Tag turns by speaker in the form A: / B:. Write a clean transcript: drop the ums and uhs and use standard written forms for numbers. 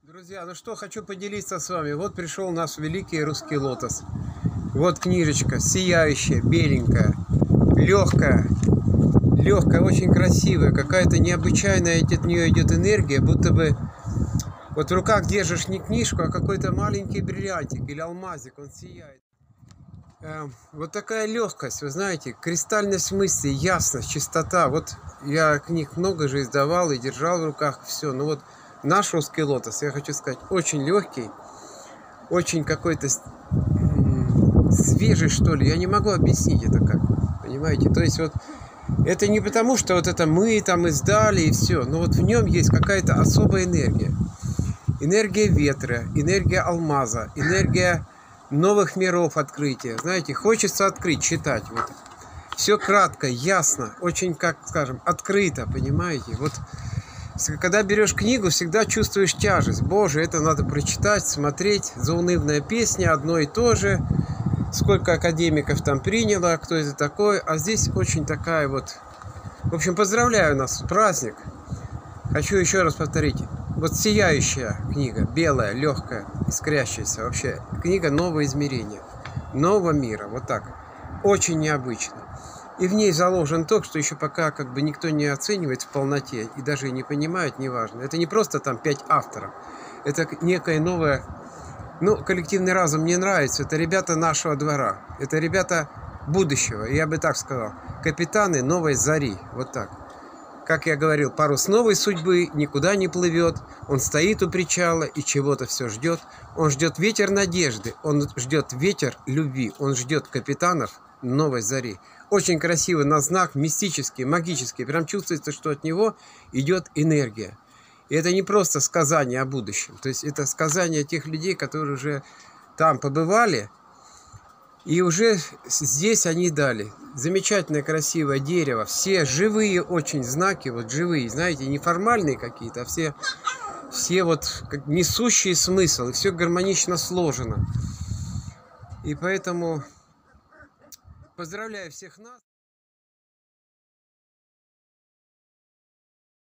A: Друзья, ну что, хочу поделиться с вами. Вот пришел наш великий русский лотос. Вот книжечка, сияющая, беленькая, легкая, очень красивая. Какая-то необычайная от нее идет энергия, будто бы вот в руках держишь не книжку, а какой-то маленький бриллиантик или алмазик, он сияет. Вот такая легкость, вы знаете, кристальность мысли, ясность, чистота. Вот я книг много же издавал и держал в руках все. Но вот наш русский лотос, я хочу сказать, очень легкий, очень какой-то свежий, что ли. Я не могу объяснить это как, понимаете? То есть вот это не потому, что вот это мы там издали и все, но вот в нем есть какая-то особая энергия. Энергия ветра, энергия алмаза, энергия новых миров открытия. Знаете, хочется открыть, читать. Вот. Все кратко, ясно, очень, как скажем, открыто, понимаете? Вот когда берешь книгу, всегда чувствуешь тяжесть. Боже, это надо прочитать, смотреть. Заунывная песня, одно и то же. Сколько академиков там приняло, кто это такой. А здесь очень такая вот... В общем, поздравляю нас, праздник. Хочу еще раз повторить. Вот сияющая книга, белая, легкая, искрящаяся. Вообще, книга нового измерения, нового мира. Вот так. Очень необычно. И в ней заложен то, что еще пока как бы никто не оценивает в полноте и даже не понимает, неважно. Это не просто там 5 авторов. Это некое новое... Ну, коллективный разум мне нравится. Это ребята нашего двора. Это ребята будущего. Я бы так сказал. Капитаны новой зари. Вот так. Как я говорил, парус новой судьбы никуда не плывет. Он стоит у причала и чего-то все ждет. Он ждет ветер надежды. Он ждет ветер любви. Он ждет капитанов новой зари. Очень красиво на знак, мистический, магический. Прям чувствуется, что от него идет энергия. И это не просто сказание о будущем. То есть это сказание тех людей, которые уже там побывали. И уже здесь они дали. Замечательное, красивое дерево. Все живые очень знаки. Вот живые, знаете, не формальные какие-то, а все вот несущие смысл. И все гармонично сложено. И поэтому... Поздравляю всех нас.